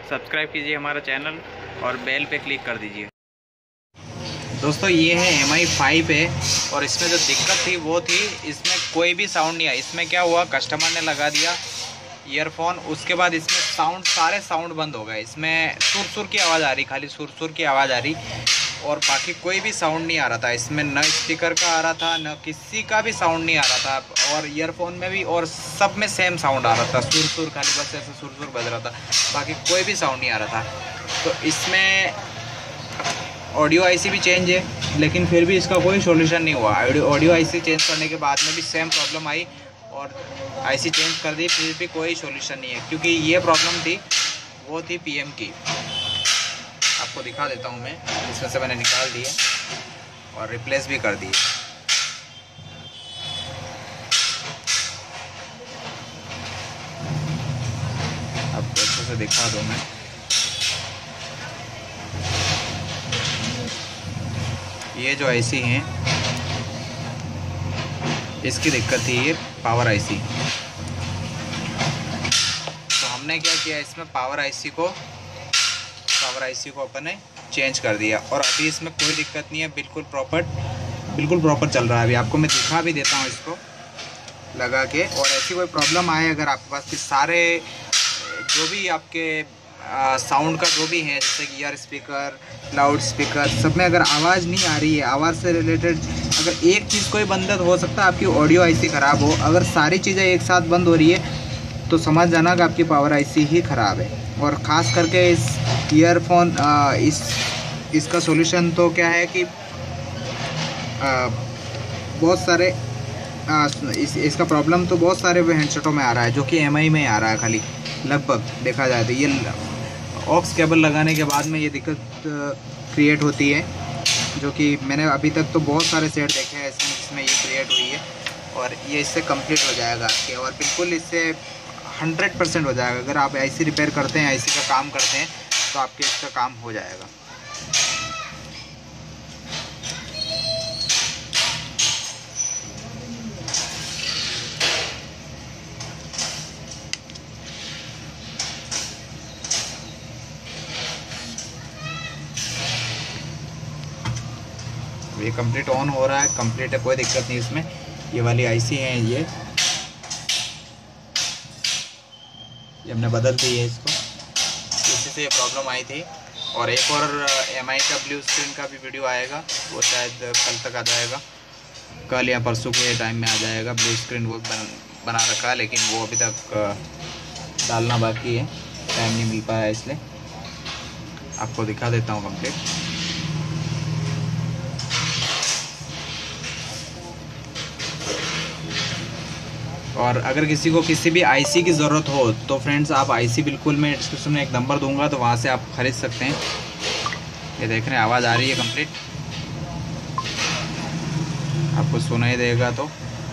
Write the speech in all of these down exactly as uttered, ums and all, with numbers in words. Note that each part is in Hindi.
सब्सक्राइब कीजिए हमारा चैनल और बेल पे क्लिक कर दीजिए। दोस्तों ये है एम आई फाइव है और इसमें जो दिक्कत थी वो थी इसमें कोई भी साउंड नहीं आया। इसमें क्या हुआ, कस्टमर ने लगा दिया ईयरफोन, उसके बाद इसमें साउंड सारे साउंड बंद हो गए। इसमें सुर सुर की आवाज़ आ रही, खाली सुर सुर की आवाज़ आ रही और बाकी कोई भी साउंड नहीं आ रहा था। इसमें न स्पीकर का आ रहा था, न किसी का भी साउंड नहीं आ रहा था और ईयरफोन में भी और सब में सेम साउंड आ रहा था, सुर सुर, खाली बस ऐसे सुर सुर बज रहा था, बाकी कोई भी साउंड नहीं आ रहा था। तो इसमें ऑडियो आईसी भी चेंज है लेकिन फिर भी इसका कोई सॉल्यूशन नहीं हुआ। ऑडियो आईसी चेंज करने के बाद में भी सेम प्रॉब्लम आई और आईसी चेंज कर दी, फिर भी कोई सॉल्यूशन नहीं है क्योंकि ये प्रॉब्लम थी वो थी पीएम की। आपको दिखा देता हूँ मैं, इसमें से मैंने निकाल दिए और रिप्लेस भी कर दिए। आपको अच्छे से दिखा दूँ मैं। ये जो आईसी हैं इसकी दिक्कत थी, ये पावर आईसी। तो हमने क्या किया, इसमें पावर आईसी को पावर आईसी को अपन ने चेंज कर दिया और अभी इसमें कोई दिक्कत नहीं है, बिल्कुल प्रॉपर बिल्कुल प्रॉपर चल रहा है। अभी आपको मैं दिखा भी देता हूँ इसको लगा के। और ऐसी कोई प्रॉब्लम आए अगर आपके पास कि सारे जो भी आपके साउंड का जो भी है, जैसे कि ईयर स्पीकर, लाउड स्पीकर, सब में अगर आवाज़ नहीं आ रही है, आवाज़ से रिलेटेड अगर एक चीज़ कोई बंद हो सकता है आपकी ऑडियो आईसी ख़राब हो। अगर सारी चीज़ें एक साथ बंद हो रही है तो समझ जाना कि आपकी पावर आईसी ही ख़राब है। और ख़ास करके इस ईयरफोन इस इसका सॉल्यूशन तो क्या है कि आ, बहुत सारे आ, इस इसका प्रॉब्लम तो बहुत सारे हैंडसेटों में आ रहा है जो कि एम आई में आ रहा है। खाली लगभग देखा जाए तो ये ऑक्स केबल लगाने के बाद में ये दिक्कत क्रिएट होती है, जो कि मैंने अभी तक तो बहुत सारे सेट देखे हैं इसमें जिसमें ये क्रिएट हुई है और ये इससे कंप्लीट हो जाएगा आपके और बिल्कुल इससे हंड्रेड परसेंट हो जाएगा। अगर आप आईसी रिपेयर करते हैं, आईसी का काम करते हैं तो आपके इसका काम हो जाएगा। ये कंप्लीट ऑन हो रहा है, कंप्लीट है, कोई दिक्कत नहीं इसमें। ये वाली आईसी है, ये ये हमने बदल दी है इसको, इसी से ये प्रॉब्लम आई थी। और एक और एमआई का ब्लू स्क्रीन का भी वीडियो आएगा, वो शायद कल तक आ जाएगा, कल या परसों के टाइम में आ जाएगा। ब्लू स्क्रीन वो बन, बना रखा है लेकिन वो अभी तक डालना बाकी है, टाइम नहीं मिल पाया, इसलिए आपको दिखा देता हूँ कंप्लीट। और अगर किसी को किसी भी आईसी की ज़रूरत हो तो फ्रेंड्स आप आईसी बिल्कुल, मैं डिस्क्रिप्शन में एक नंबर दूंगा तो वहाँ से आप ख़रीद सकते हैं। ये देख रहे हैं आवाज़ आ रही है कंप्लीट, आपको सुनाई देगा तो।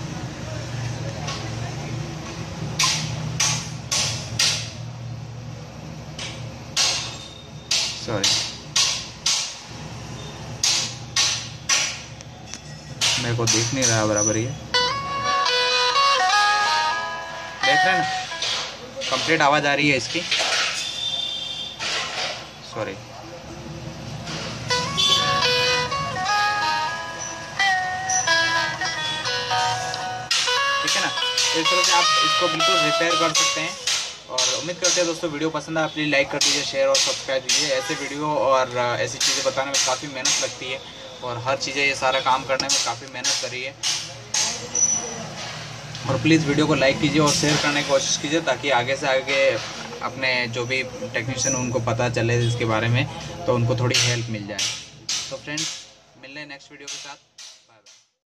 सॉरी, मेरे को दिख नहीं रहा बराबर, ये देख रहे हैं ना, कंप्लीट आवाज़ आ रही है इसकी। सॉरी, ठीक है ना। इस तरह से आप इसको बिल्कुल रिपेयर कर सकते हैं। और उम्मीद करते हैं दोस्तों वीडियो पसंद आए, प्लीज़ लाइक कर दीजिए, शेयर और सब्सक्राइब कीजिए। ऐसे वीडियो और ऐसी चीज़ें बताने में काफ़ी मेहनत लगती है और हर चीज़ें ये सारा काम करने में काफ़ी मेहनत करी है। और प्लीज़ वीडियो को लाइक कीजिए और शेयर करने की कोशिश कीजिए ताकि आगे से आगे अपने जो भी टेक्नीशियन उनको पता चले इसके बारे में, तो उनको थोड़ी हेल्प मिल जाए। तो फ्रेंड्स मिल रहे हैं नेक्स्ट वीडियो के साथ।